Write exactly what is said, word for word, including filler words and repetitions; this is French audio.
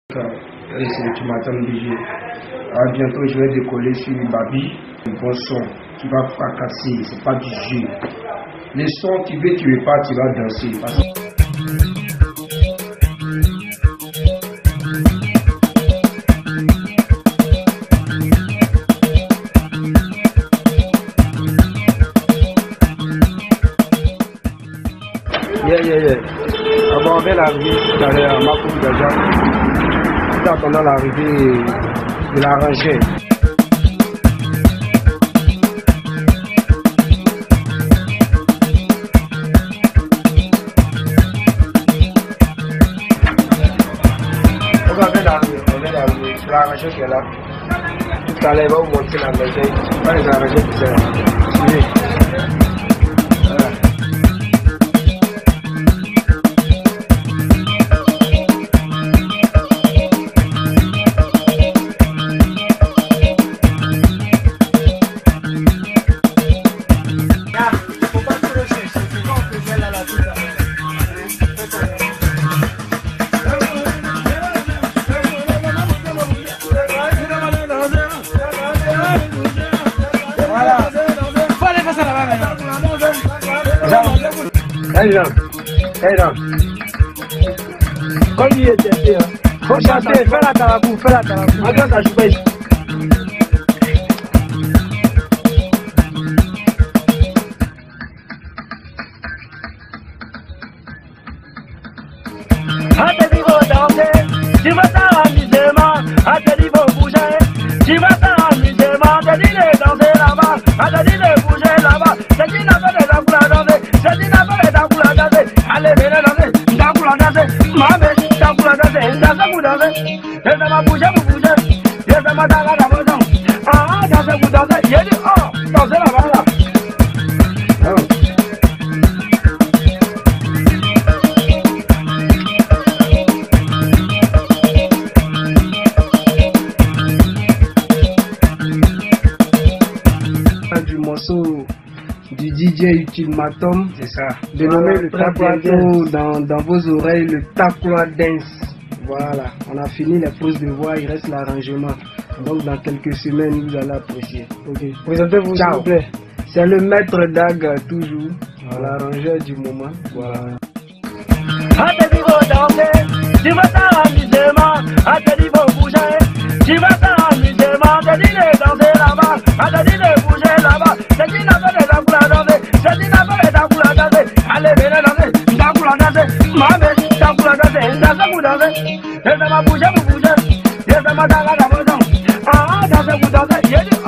Et c'est tu m'attends D J. À bientôt, je vais décoller sur Babi. Un bon son qui va fracasser, c'est pas du jeu. Les sons, tu veux, tu veux pas, tu vas danser. Parce... Yeah, yeah, yeah. Avant, avec l'arrivée, tout à l'heure, ma coupe déjà, tout attendant l'arrivée de la rangée. On va faire l'arrivée, on va l'arrivée, c'est la rangée qui est là. Tout à l'heure, il va vous montrer la maison, pas les arrangés qui sont là. Voilà. Hey Jean, hey Jean, comme il était, faut chanter, fais la carabou, fais la carabou, regarde ta joue ici. À tes niveaux danser, tu vas t'amuser, à tes niveaux bouger, tu vas t'amuser, à tes niveaux danser là-bas, à tes niveaux bouger là-bas, c'est qui n'a pas de la boule à danser, c'est qui n'a pas de la boule à danser, allez venez danser, la boule à danser, mamé, la boule à danser, la boule à danser, et ça va bouger, vous bougez, et ça va dans la maison, ah, danser, vous dansez, il dit, oh, dansez là-bas là. Du morceau du D J Ultimatum, c'est ça, dénommé le Taekwondo dans, dans vos oreilles, le Taekwondo Dance. Voilà, on a fini les poses de voix, il reste l'arrangement. Donc dans quelques semaines, vous allez apprécier. Ok, présentez-vous s'il vous plaît. C'est le maître Dag, toujours, voilà, l'arrangeur du moment. Voilà. À tes niveaux danser, tu vas t'amuser, à tes niveaux bouger, tu vas t'amuser, à tes niveaux danser là-bas, à tes niveaux bouger là-bas, c'est qui n'a pas de la boule à danser, c'est qui n'a pas de la boule à danser, allez venez danser, la boule à danser, mamé, la boule à danser, la boule à danser, et ça va bouger, vous bougez, et ça va dans la maison, ah, dansez, vous dansez,